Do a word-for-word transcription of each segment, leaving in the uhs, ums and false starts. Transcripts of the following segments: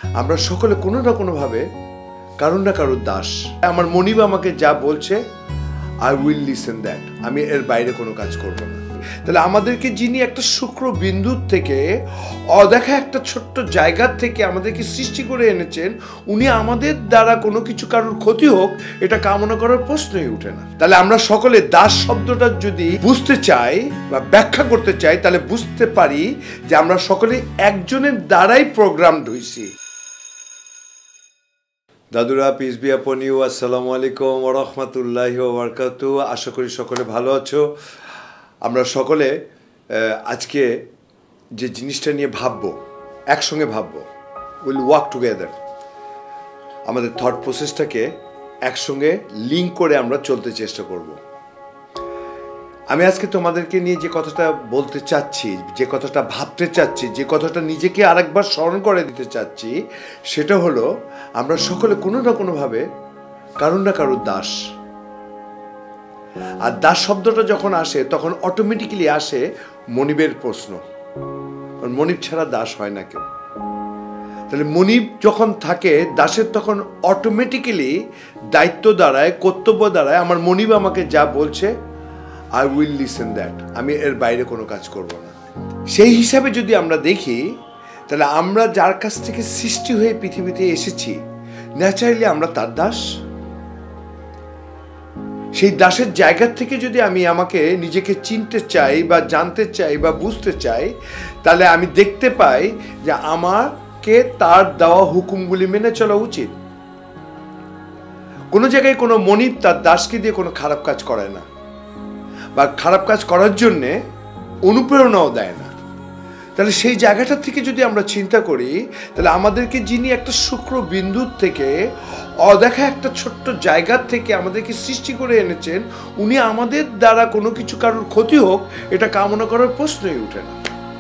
আমরা সকলে কোনো না কোনো ভাবে কারণ না কারোর দাস। আমার মনিব আমাকে যা বলছে আই উইল লিসেন দ্যাট, আমি এর বাইরে কোনো কাজ করব না। তাহলে আমাদেরকে যিনি একটা শুক্র বিন্দুর থেকে অদেখা একটা ছোট্ট জায়গার থেকে আমাদেরকে সৃষ্টি করে এনেছেন, উনি আমাদের দ্বারা কোনো কিছু কারোর ক্ষতি হোক এটা কামনা করার প্রশ্নই উঠে না। তাহলে আমরা সকলে দাস শব্দটা যদি বুঝতে চাই বা ব্যাখ্যা করতে চাই, তাহলে বুঝতে পারি যে আমরা সকলে একজনের দ্বারাই প্রোগ্রামড হইছি। দাদুরা, পিস বি আপন ইউ, আসসালামু আলাইকুম ওয়া রাহমাতুল্লাহি ওয়া বারাকাতুহু। আশা করি সকলে ভালো আছো। আমরা সকলে আজকে যে জিনিসটা নিয়ে ভাববো, একসঙ্গে ভাববো, উইল ওয়ার্ক টুগেদার। আমাদের থট প্রসেসটাকে একসঙ্গে লিঙ্ক করে আমরা চলতে চেষ্টা করব। আমি আজকে তোমাদেরকে নিয়ে যে কথাটা বলতে চাচ্ছি, যে কথাটা ভাবতে চাচ্ছি, যে কথাটা নিজেকে আরেকবার স্মরণ করে দিতে চাচ্ছি, সেটা হলো আমরা সকলে কোনো না কোনোভাবে কারণ না কারোর দাস। আর দাস শব্দটা যখন আসে তখন অটোমেটিক্যালি আসে মনিবের প্রশ্ন। মনিব ছাড়া দাস হয় না কেউ। তাহলে মনিব যখন থাকে, দাসের তখন অটোমেটিক্যালি দায়িত্ব দাঁড়ায়, কর্তব্য দাঁড়ায়, আমার মনিব আমাকে যা বলছে আই উইল লিসেন দ্যাট, আমি এর বাইরে কোনো কাজ করব না। সেই হিসাবে যদি আমরা দেখি, তাহলে আমরা যার কাছ থেকে সৃষ্টি হয়ে পৃথিবীতে এসেছি, ন্যাচারালি আমরা তার দাস। সেই দাসের জায়গা থেকে যদি আমি আমাকে নিজেকে চিনতে চাই বা জানতে চাই বা বুঝতে চাই, তাহলে আমি দেখতে পাই যে আমাকে তার দেওয়া হুকুমগুলি মেনে চলা উচিত। কোনো জায়গায় কোনো মনিব তার দাসকে দিয়ে কোনো খারাপ কাজ করে না, বা খারাপ কাজ করার জন্যে অনুপ্রেরণাও দেয় না। তাহলে সেই জায়গাটা থেকে যদি আমরা চিন্তা করি, তাহলে আমাদেরকে যিনি একটা শুক্র বিন্দুর থেকে অদেখা একটা ছোট্ট জায়গার থেকে আমাদেরকে সৃষ্টি করে এনেছেন, উনি আমাদের দ্বারা কোনো কিছু কারোর ক্ষতি হোক এটা কামনা করার প্রশ্নই উঠে না।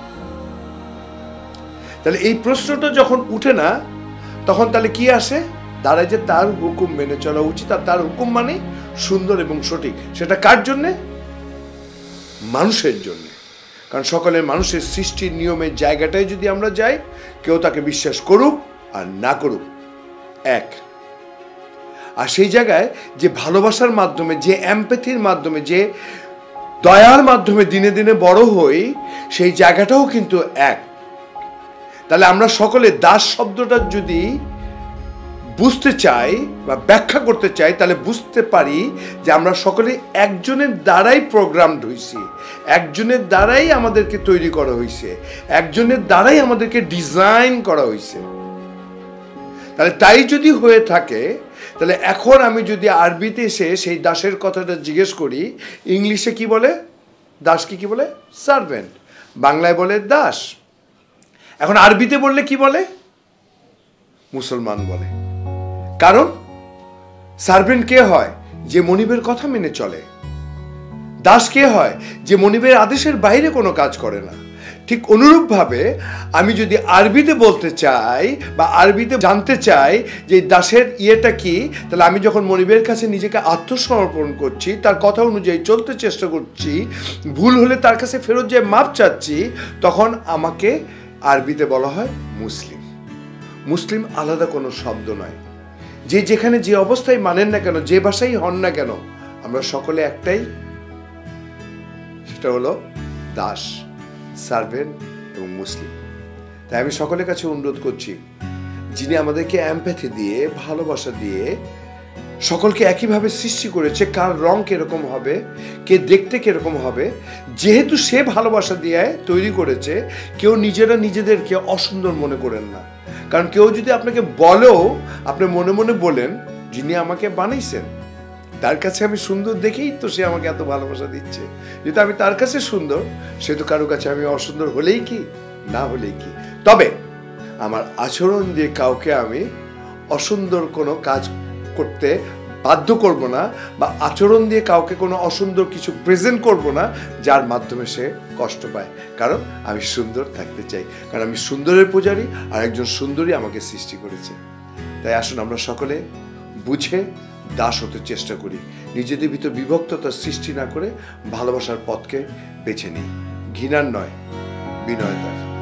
তাহলে এই প্রশ্নটা যখন উঠে না, তখন তাহলে কি আসে দাঁড়ায় যে তার হুকুম মেনে চলা উচিত। আর তার হুকুম মানে সুন্দর এবং সঠিক। সেটা কার জন্যে? মানুষের জন্য। কারণ সকলের মানুষের সৃষ্টির নিয়মের জায়গাটায় যদি আমরা যাই, কেউ তাকে বিশ্বাস করুক আর না করুক এক। আর সেই জায়গায় যে ভালোবাসার মাধ্যমে, যে এমপ্যাথির মাধ্যমে, যে দয়ার মাধ্যমে দিনে দিনে বড় হই, সেই জায়গাটাও কিন্তু এক। তাহলে আমরা সকলে দাস শব্দটা যদি বুঝতে চাই বা ব্যাখ্যা করতে চাই, তাহলে বুঝতে পারি যে আমরা সকলে একজনের দ্বারাই প্রোগ্রামড হইছি, একজনের দ্বারাই আমাদেরকে তৈরি করা হয়েছে, একজনের দ্বারাই আমাদেরকে ডিজাইন করা হয়েছে। তাহলে তাই যদি হয়ে থাকে, তাহলে এখন আমি যদি আরবিতে এসে সেই দাসের কথাটা জিজ্ঞেস করি, ইংলিশে কি বলে? দাসকে কি বলে? সার্ভেন্ট। বাংলায় বলে দাস। এখন আরবিতে বললে কি বলে? মুসলমান বলে। কারণ সার্ভেন্ট কে হয়? যে মনিবের কথা মেনে চলে। দাস কে হয়? যে মনিবের আদেশের বাইরে কোনো কাজ করে না। ঠিক অনুরূপভাবে আমি যদি আরবিতে বলতে চাই বা আরবিতে জানতে চাই যে দাসের ইয়েটা কি, তাহলে আমি যখন মনিবের কাছে নিজেকে আত্মসমর্পণ করছি, তার কথা অনুযায়ী চলতে চেষ্টা করছি, ভুল হলে তার কাছে ফেরত যেয়ে মাপ চাচ্ছি, তখন আমাকে আরবিতে বলা হয় মুসলিম। মুসলিম আলাদা কোনো শব্দ নয়। যে যেখানে যে অবস্থায় মানেন না কেন, যে ভাষাই হন না কেন, আমরা সকলে একটাই, সেটা হলো দাস, সার্ভেন্ট এবং মুসলিম। তাই আমি সকলের কাছে অনুরোধ করছি, যিনি আমাদেরকে এমপ্যাথি দিয়ে, ভালোবাসা দিয়ে সকলকে একইভাবে সৃষ্টি করেছে, কার রং কিরকম হবে, কে দেখতে কিরকম হবে, যেহেতু সে ভালোবাসা দিয়ে তৈরি করেছে, কেউ নিজেরা নিজেদেরকে অসুন্দর মনে করেন না। কারণ কেউ যদি আপনাকে বলেও, আপনি মনে মনে বলেন, যিনি আমাকে বানাইছেন তার কাছে আমি সুন্দর দেখেই তো সে আমাকে এত ভালোবাসা দিচ্ছে। যেহেতু আমি তার কাছে সুন্দর, সে তো কারো কাছে আমি অসুন্দর হলেই কি, না হলেই কি। তবে আমার আচরণ দিয়ে কাউকে আমি অসুন্দর কোনো কাজ করতে বাধ্য করব না, বা আচরণ দিয়ে কাউকে কোনো অসুন্দর কিছু প্রেজেন্ট করব না যার মাধ্যমে সে কষ্ট পায়। কারণ আমি সুন্দর থাকতে চাই, কারণ আমি সুন্দরের পূজারী, আর একজন সুন্দরী আমাকে সৃষ্টি করেছে। তাই আসুন আমরা সকলে বুঝে দাস হতে চেষ্টা করি, নিজেদের ভিতর বিভক্ততার সৃষ্টি না করে ভালোবাসার পথকে বেছে নিই, ঘৃণার নয়, বিনয়তার।